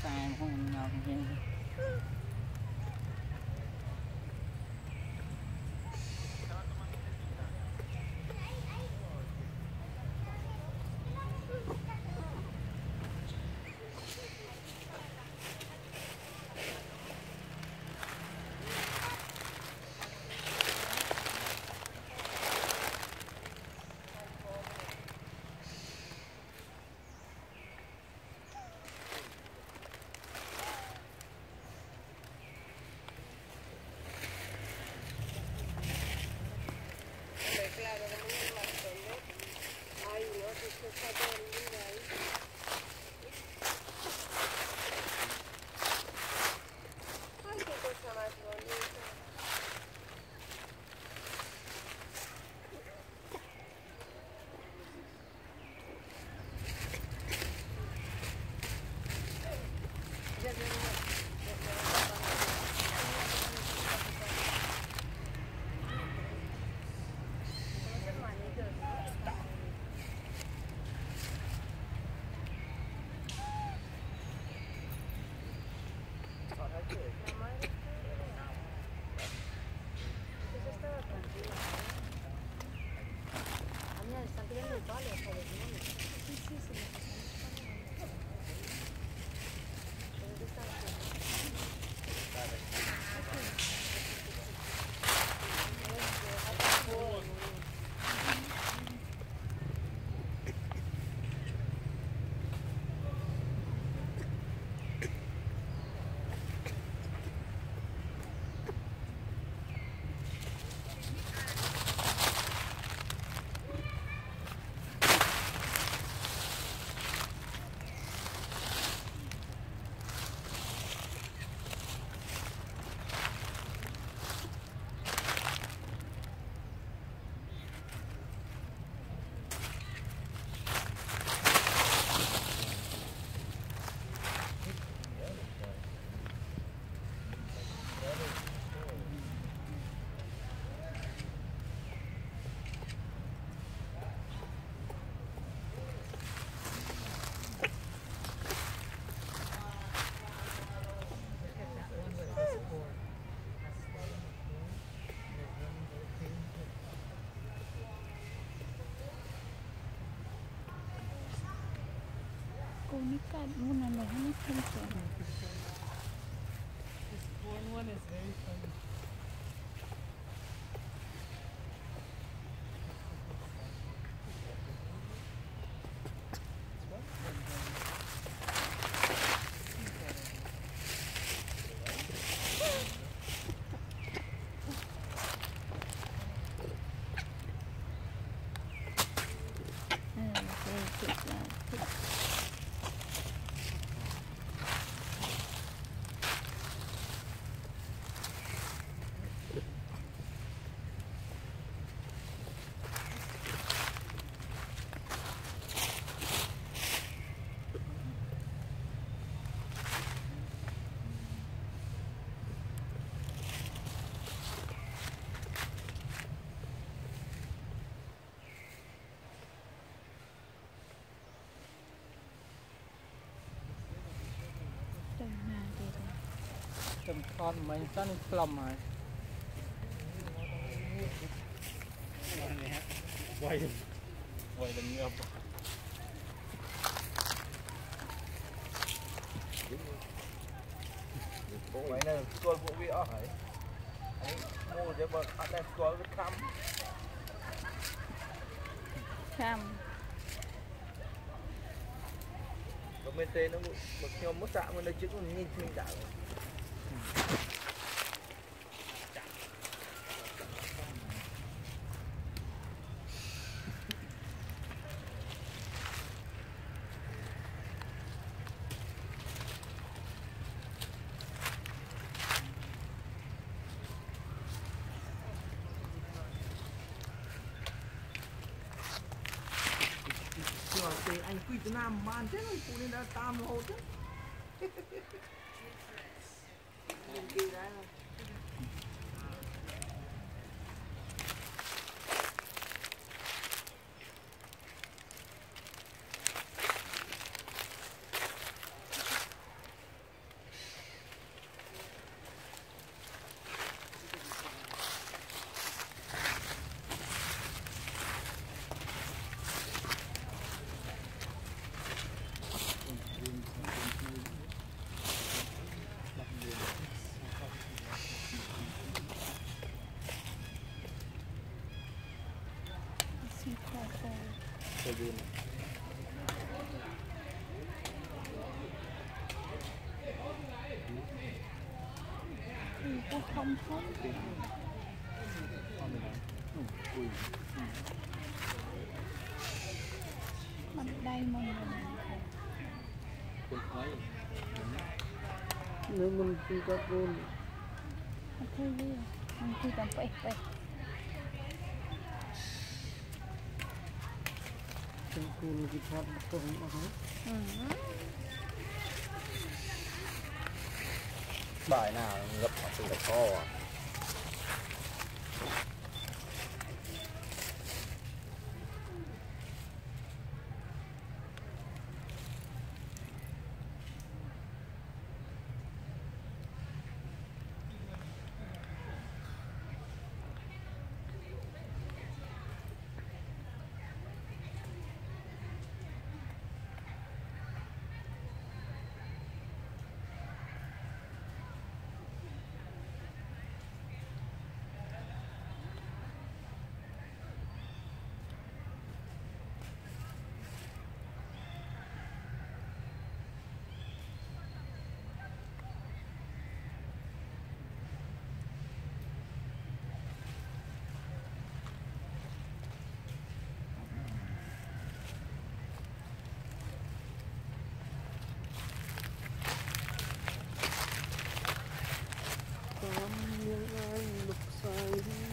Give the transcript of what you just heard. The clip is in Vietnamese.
Sai không nào thì Konica, una de las This one is very funny. Chấm con mấy tấn plum rồi. Quay lên ngợp. Quay này tôi cũng bị ở ấy. Anh mua cho bậc anh em có cái cam. Cam. Có bên tên nó một nhóm mất dạng mà nó chứ còn nhìn thấy đã. Anh quy từ Nam ban thế này phụ nên đã tam hồ chứ. Nhìn kia đấy. viên Cũng không thấy mặt đây mà nếu mình không có con mình thấy đi mình khi tầm phải trong con cái thoát không mà hết bài nào ngập vào từ kho à. những anh lục dài